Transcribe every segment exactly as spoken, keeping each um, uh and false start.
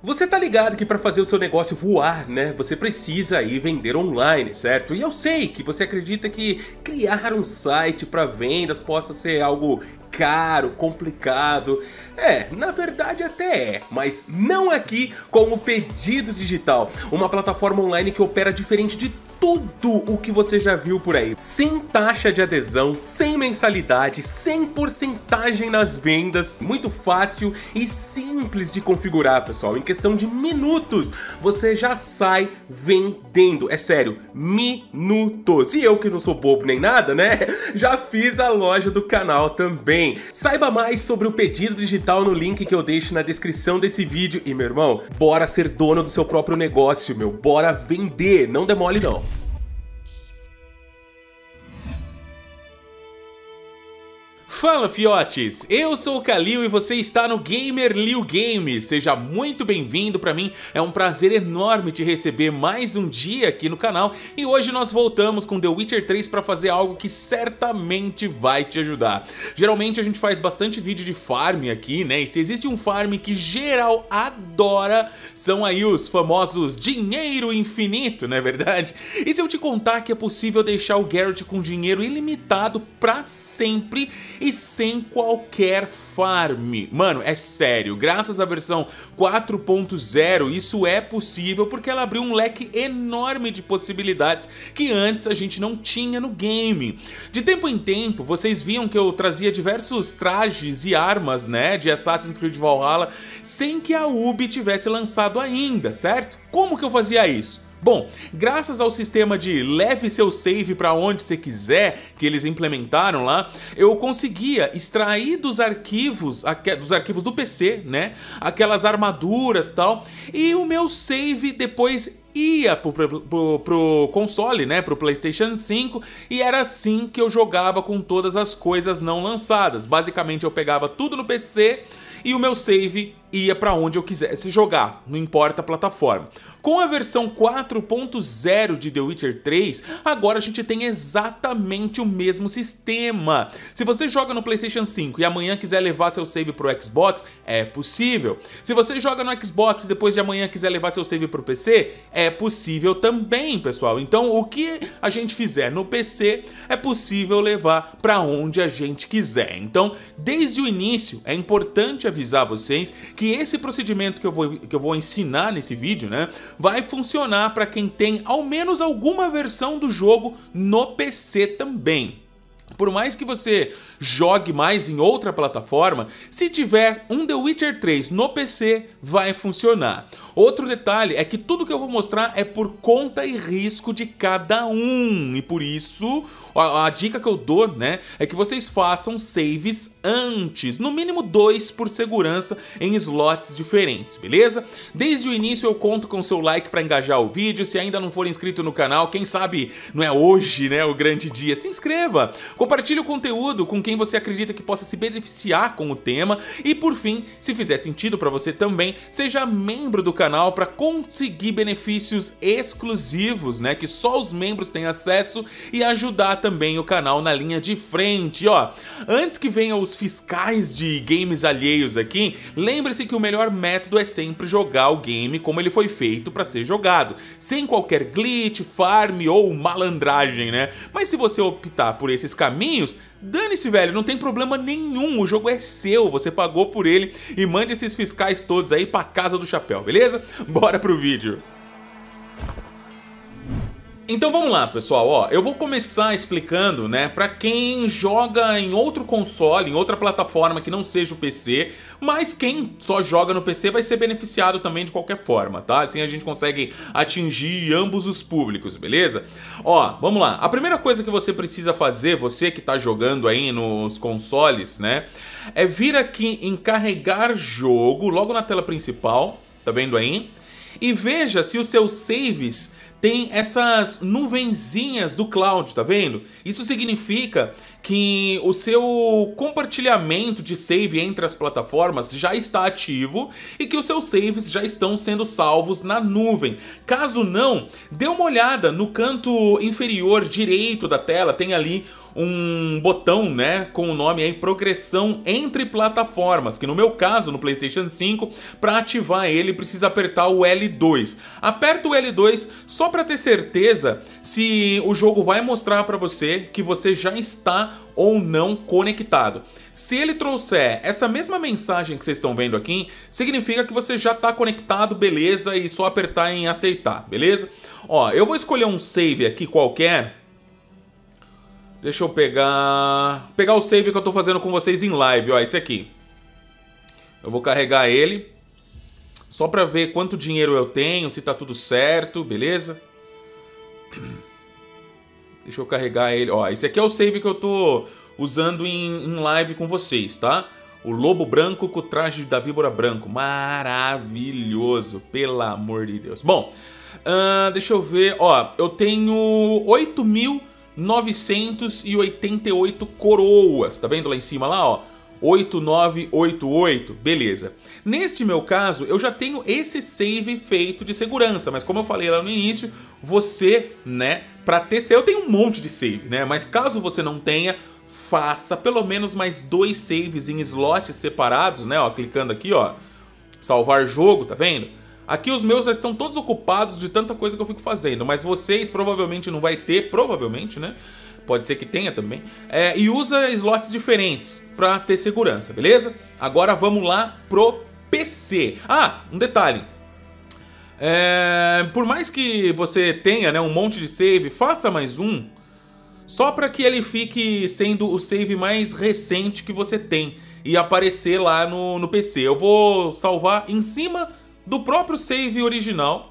Você tá ligado que para fazer o seu negócio voar, né, você precisa ir vender online, certo? E eu sei que você acredita que criar um site para vendas possa ser algo caro, complicado. É, na verdade até é, mas não aqui com o Pedido Digital, uma plataforma online que opera diferente de tudo o que você já viu por aí. Sem taxa de adesão, sem mensalidade, sem porcentagem nas vendas, muito fácil e simples de configurar, pessoal. Em questão de minutos, você já sai vendendo. É sério, minutos. E eu que não sou bobo nem nada, né? Já fiz a loja do canal também. Saiba mais sobre o Pedido Digital no link que eu deixo na descrição desse vídeo. E, meu irmão, bora ser dono do seu próprio negócio, meu. Bora vender. Não demole, não. Fala, fiotes! Eu sou o Kalil e você está no Gamer Liu Games. Seja muito bem-vindo. Para mim é um prazer enorme te receber mais um dia aqui no canal. E hoje nós voltamos com The Witcher três para fazer algo que certamente vai te ajudar. Geralmente a gente faz bastante vídeo de farm aqui, né? E se existe um farm que geral adora, são aí os famosos dinheiro infinito, não é verdade? E se eu te contar que é possível deixar o Geralt com dinheiro ilimitado para sempre e sem qualquer farm? Mano, é sério, graças à versão quatro ponto zero isso é possível porque ela abriu um leque enorme de possibilidades que antes a gente não tinha no game. De tempo em tempo, vocês viam que eu trazia diversos trajes e armas, né, de Assassin's Creed Valhalla sem que a Ubi tivesse lançado ainda, certo? Como que eu fazia isso? Bom, graças ao sistema de leve seu save para onde você quiser, que eles implementaram lá, eu conseguia extrair dos arquivos, dos arquivos do P C, né, aquelas armaduras e tal, e o meu save depois ia pro, pro, pro console, né, pro PlayStation cinco, e era assim que eu jogava com todas as coisas não lançadas. Basicamente eu pegava tudo no P C e o meu save ia para onde eu quisesse jogar, não importa a plataforma. Com a versão quatro ponto zero de The Witcher três, agora a gente tem exatamente o mesmo sistema. Se você joga no PlayStation cinco e amanhã quiser levar seu save pro Xbox, é possível. Se você joga no Xbox e depois de amanhã quiser levar seu save pro P C, é possível também, pessoal. Então o que a gente fizer no P C é possível levar para onde a gente quiser. Então, desde o início, é importante avisar vocês que esse procedimento que eu vou, que eu vou ensinar nesse vídeo, né, vai funcionar para quem tem ao menos alguma versão do jogo no P C também. Por mais que você jogue mais em outra plataforma, se tiver um The Witcher três no P C, vai funcionar. Outro detalhe é que tudo que eu vou mostrar é por conta e risco de cada um. E por isso, a, a dica que eu dou, né, é que vocês façam saves antes. No mínimo dois por segurança em slots diferentes, beleza? Desde o início eu conto com seu like para engajar o vídeo. Se ainda não for inscrito no canal, quem sabe não é hoje, né, o grande dia, se inscreva. Compartilhe o conteúdo com quem você acredita que possa se beneficiar com o tema. E por fim, se fizer sentido para você também, seja membro do canal para conseguir benefícios exclusivos, né, que só os membros têm acesso, e ajudar também o canal na linha de frente. Ó, antes que venham os fiscais de games alheios aqui, lembre-se que o melhor método é sempre jogar o game como ele foi feito para ser jogado, sem qualquer glitch, farm ou malandragem, né? Mas se você optar por esses caminhos, dane-se, velho, não tem problema nenhum, o jogo é seu, você pagou por ele, e mande esses fiscais todos aí pra casa do chapéu, beleza? Bora pro vídeo. Então vamos lá, pessoal, ó, eu vou começar explicando, né, pra quem joga em outro console, em outra plataforma que não seja o P C, mas quem só joga no P C vai ser beneficiado também de qualquer forma, tá? Assim a gente consegue atingir ambos os públicos, beleza? Ó, vamos lá, a primeira coisa que você precisa fazer, você que tá jogando aí nos consoles, né, é vir aqui em carregar jogo, logo na tela principal, tá vendo aí? E veja se os seus saves tem essas nuvenzinhas do cloud, tá vendo? Isso significa que o seu compartilhamento de save entre as plataformas já está ativo e que os seus saves já estão sendo salvos na nuvem. Caso não, dê uma olhada no canto inferior direito da tela, tem ali um botão, né, com o nome aí progressão entre plataformas, que no meu caso, no PlayStation cinco, para ativar ele precisa apertar o L dois. Aperta o L dois só para ter certeza se o jogo vai mostrar para você que você já está ou não conectado. Se ele trouxer essa mesma mensagem que vocês estão vendo aqui, significa que você já está conectado, beleza, e só apertar em aceitar, beleza? Ó, eu vou escolher um save aqui qualquer. Deixa eu pegar... Pegar o save que eu tô fazendo com vocês em live, ó, esse aqui. Eu vou carregar ele. Só pra ver quanto dinheiro eu tenho, se tá tudo certo, beleza? Deixa eu carregar ele. Ó, esse aqui é o save que eu tô usando em, em live com vocês, tá? O lobo branco com o traje da víbora branco. Maravilhoso, pelo amor de Deus. Bom, uh, deixa eu ver. Ó, eu tenho oito mil novecentos e oitenta e oito coroas. Tá vendo lá em cima lá, ó? oito nove oito oito, beleza. Neste meu caso, eu já tenho esse save feito de segurança, mas como eu falei lá no início, você, né, pra ter save, eu tenho um monte de save, né, mas caso você não tenha, faça pelo menos mais dois saves em slots separados, né, ó, clicando aqui, ó, salvar jogo, tá vendo? Aqui os meus estão todos ocupados de tanta coisa que eu fico fazendo, mas vocês provavelmente não vai ter, provavelmente, né? Pode ser que tenha também. É, e usa slots diferentes para ter segurança, beleza? Agora vamos lá pro P C. Ah, um detalhe. É, por mais que você tenha, né, um monte de save, faça mais um. Só para que ele fique sendo o save mais recente que você tem. E aparecer lá no, no P C. Eu vou salvar em cima do próprio save original.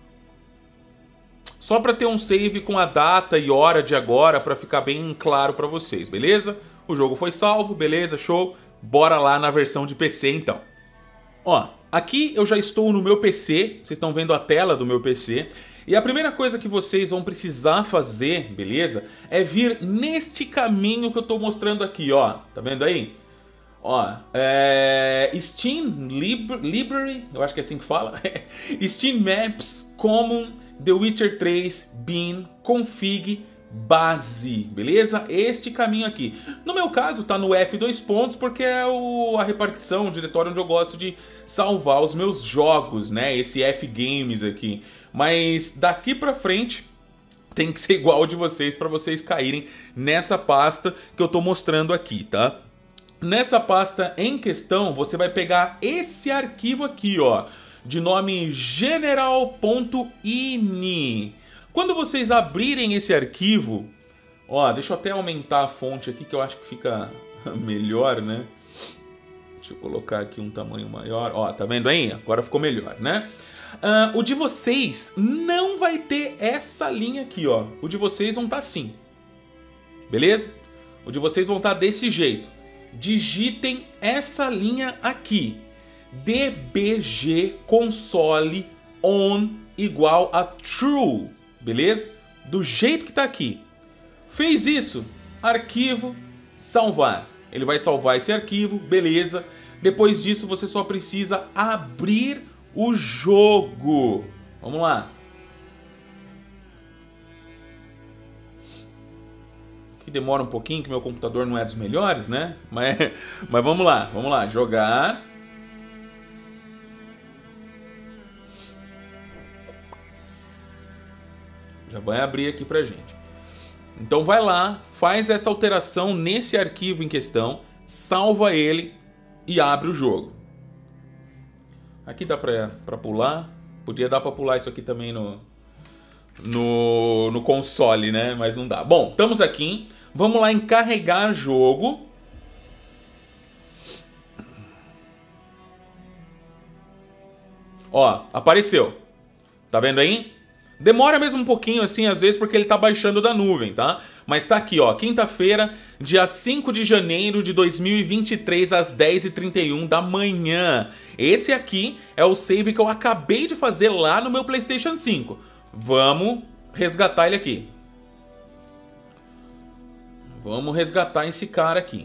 Só para ter um save com a data e hora de agora, para ficar bem claro para vocês, beleza? O jogo foi salvo, beleza, show. Bora lá na versão de P C então. Ó, aqui eu já estou no meu P C, vocês estão vendo a tela do meu P C. E a primeira coisa que vocês vão precisar fazer, beleza? É vir neste caminho que eu estou mostrando aqui, ó. Tá vendo aí? Ó, é... Steam Lib Library, eu acho que é assim que fala. Steam Maps Common The Witcher três Bin Config Base, beleza? Este caminho aqui. No meu caso tá no F dois pontos porque é o, a repartição, o diretório onde eu gosto de salvar os meus jogos, né? Esse F Games aqui. Mas daqui pra frente tem que ser igual de vocês para vocês caírem nessa pasta que eu tô mostrando aqui, tá? Nessa pasta em questão, você vai pegar esse arquivo aqui, ó, de nome general ponto ini. Quando vocês abrirem esse arquivo, ó, deixa eu até aumentar a fonte aqui que eu acho que fica melhor, né? Deixa eu colocar aqui um tamanho maior. Ó, tá vendo aí? Agora ficou melhor, né? Uh, o de vocês não vai ter essa linha aqui, ó. O de vocês vão estar assim. Beleza? O de vocês vão estar desse jeito. Digitem essa linha aqui. D B G console on igual a true, beleza? Do jeito que tá aqui. Fez isso, arquivo, salvar. Ele vai salvar esse arquivo, beleza. Depois disso você só precisa abrir o jogo. Vamos lá. Que demora um pouquinho, que meu computador não é dos melhores, né? Mas, mas vamos lá, vamos lá, jogar. Já vai abrir aqui pra gente. Então vai lá, faz essa alteração nesse arquivo em questão, salva ele e abre o jogo. Aqui dá pra, pra pular. Podia dar pra pular isso aqui também no, no, no console, né? Mas não dá. Bom, estamos aqui. Vamos lá em carregar jogo. Ó, apareceu. Tá vendo aí? Demora mesmo um pouquinho assim, às vezes, porque ele tá baixando da nuvem, tá? Mas tá aqui, ó, quinta-feira, dia cinco de janeiro de dois mil e vinte e três, às dez e trinta e um da manhã. Esse aqui é o save que eu acabei de fazer lá no meu PlayStation cinco. Vamos resgatar ele aqui. Vamos resgatar esse cara aqui.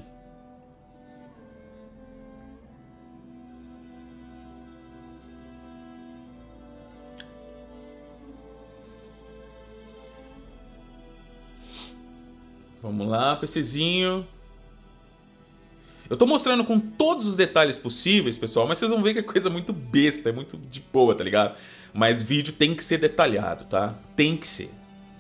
Vamos lá, PCzinho. Eu tô mostrando com todos os detalhes possíveis, pessoal, mas vocês vão ver que é coisa muito besta, é muito de boa, tá ligado? Mas vídeo tem que ser detalhado, tá? Tem que ser.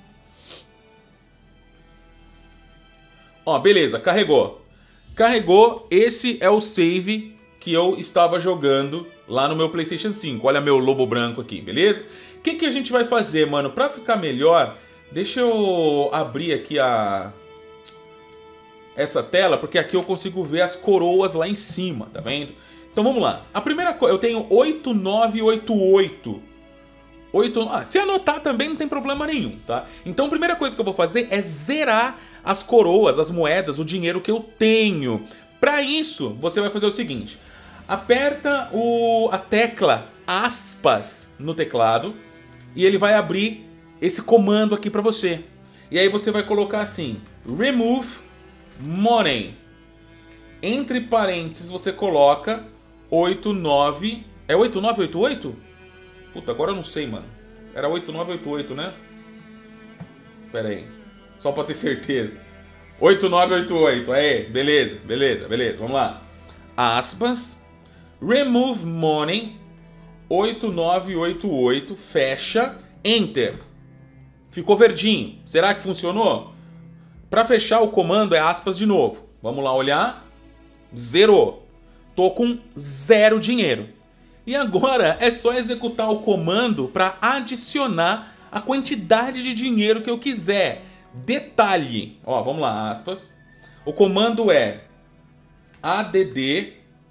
Ó, beleza, carregou. Carregou, esse é o save que eu estava jogando lá no meu PlayStation cinco. Olha meu lobo branco aqui, beleza? O que, que a gente vai fazer, mano? Pra ficar melhor, deixa eu abrir aqui a... essa tela, porque aqui eu consigo ver as coroas lá em cima, tá vendo? Então vamos lá. A primeira coisa, eu tenho oito nove oito oito. oito... Ah, se anotar também não tem problema nenhum, tá? Então a primeira coisa que eu vou fazer é zerar as coroas, as moedas, o dinheiro que eu tenho. Para isso, você vai fazer o seguinte. Aperta o, a tecla aspas no teclado e ele vai abrir esse comando aqui para você. E aí você vai colocar assim, remove money. Entre parênteses você coloca oito nove... É oito nove oito oito? Puta, agora eu não sei, mano. Era oito nove oito oito, né? Pera aí. Só pra ter certeza. oito nove oito oito. Aí, beleza, beleza, beleza. Vamos lá. Aspas. Remove money. oito nove oito oito. Fecha. Enter. Ficou verdinho. Será que funcionou? Pra fechar o comando é aspas de novo. Vamos lá olhar. Zerou. Tô com zero dinheiro. E agora é só executar o comando para adicionar a quantidade de dinheiro que eu quiser. Detalhe, ó, vamos lá, aspas. O comando é add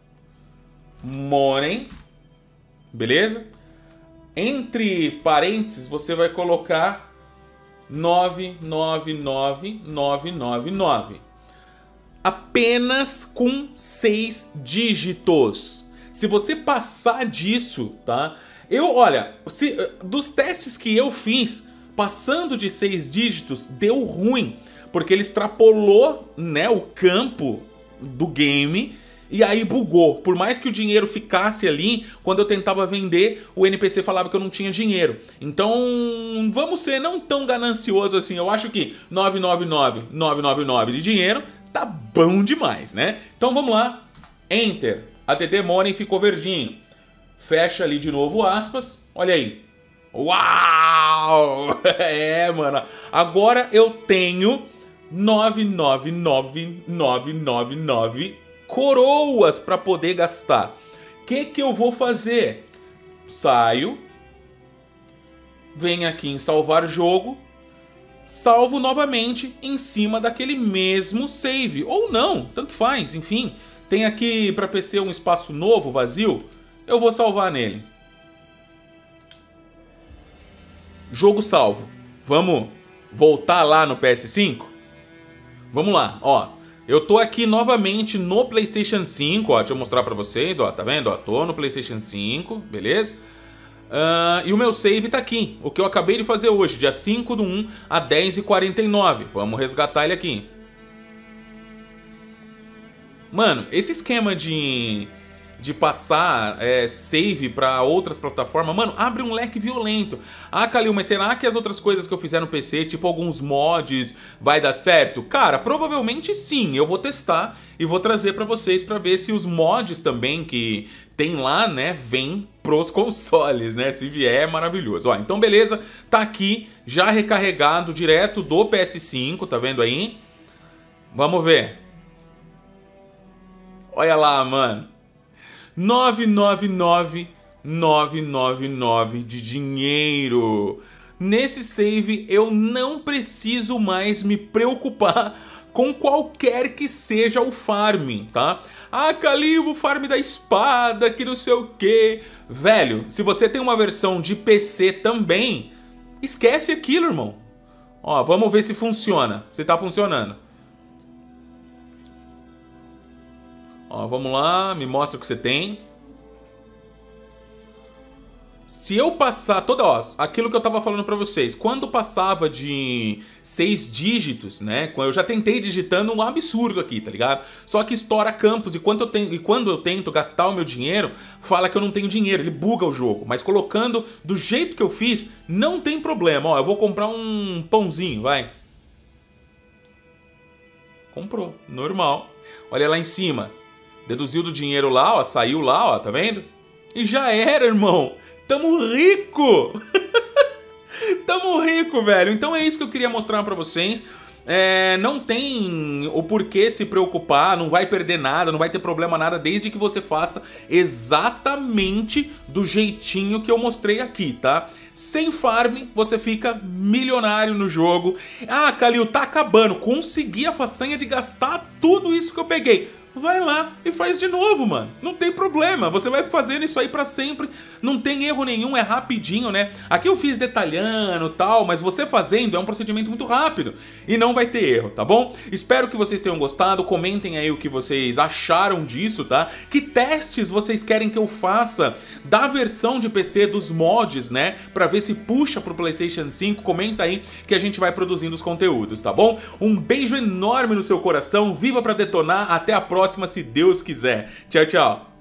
money, beleza? Entre parênteses você vai colocar nove nove nove nove nove nove. Apenas com seis dígitos. Se você passar disso, tá? Eu, olha, se, dos testes que eu fiz, passando de seis dígitos, deu ruim. Porque ele extrapolou, né, o campo do game e aí bugou. Por mais que o dinheiro ficasse ali, quando eu tentava vender, o N P C falava que eu não tinha dinheiro. Então, vamos ser não tão ganancioso assim. Eu acho que nove nove nove nove nove nove de dinheiro tá bom demais, né? Então vamos lá. Enter. Add money ficou verdinho. Fecha ali de novo aspas. Olha aí. Uau! É, mano. Agora eu tenho nove nove nove nove nove nove coroas para poder gastar. O que que eu vou fazer? Saio. Venho aqui em salvar jogo. Salvo novamente em cima daquele mesmo save. Ou não, tanto faz, enfim. Tem aqui para P C um espaço novo, vazio. Eu vou salvar nele. Jogo salvo. Vamos voltar lá no P S cinco? Vamos lá, ó. Eu tô aqui novamente no PlayStation cinco, ó. Deixa eu mostrar para vocês, ó. Tá vendo? Ó, tô no PlayStation cinco, beleza? Uh, e o meu save tá aqui. O que eu acabei de fazer hoje, dia cinco do um a dez e quarenta e nove. Vamos resgatar ele aqui. Mano, esse esquema de, de passar é, save pra outras plataformas, mano, abre um leque violento. Ah, Kalil, mas será que as outras coisas que eu fizer no P C, tipo alguns mods, vai dar certo? Cara, provavelmente sim. Eu vou testar e vou trazer pra vocês pra ver se os mods também que tem lá, né, vem pros consoles, né? Se vier, é maravilhoso. Ó, então beleza, tá aqui, já recarregado direto do P S cinco, tá vendo aí? Vamos ver. Olha lá, mano. nove nove nove nove nove nove de dinheiro. Nesse save eu não preciso mais me preocupar com qualquer que seja o farm, tá? Ah, Kalil, o farm da espada, que não sei o que. Velho, se você tem uma versão de P C também, esquece aquilo, irmão. Ó, vamos ver se funciona. Se tá funcionando. Ó, vamos lá, me mostra o que você tem. Se eu passar toda, ó, aquilo que eu tava falando pra vocês, quando passava de seis dígitos, né? Eu já tentei digitando um absurdo aqui, tá ligado? Só que estoura campos e quando eu, tenho, e quando eu tento gastar o meu dinheiro, fala que eu não tenho dinheiro, ele buga o jogo. Mas colocando do jeito que eu fiz, não tem problema. Ó, eu vou comprar um pãozinho, vai. comprou, normal. Olha lá em cima, deduziu do dinheiro lá, ó, saiu lá, ó, tá vendo? E já era, irmão, tamo rico! Tamo rico, velho. Então é isso que eu queria mostrar pra vocês. É, não tem o porquê se preocupar, não vai perder nada, não vai ter problema nada, desde que você faça exatamente do jeitinho que eu mostrei aqui, tá? Sem farm, você fica milionário no jogo. Ah, Kalil, tá acabando, consegui a façanha de gastar tudo isso que eu peguei. Vai lá e faz de novo, mano. Não tem problema, você vai fazendo isso aí pra sempre. Não tem erro nenhum, é rapidinho, né? Aqui eu fiz detalhando e tal, mas você fazendo é um procedimento muito rápido. E não vai ter erro, tá bom? Espero que vocês tenham gostado, comentem aí o que vocês acharam disso, tá? Que testes vocês querem que eu faça da versão de P C dos mods, né? Pra ver se puxa pro PlayStation cinco, comenta aí que a gente vai produzindo os conteúdos, tá bom? Um beijo enorme no seu coração, viva pra detonar, até a próxima. Se Deus quiser. Tchau, tchau.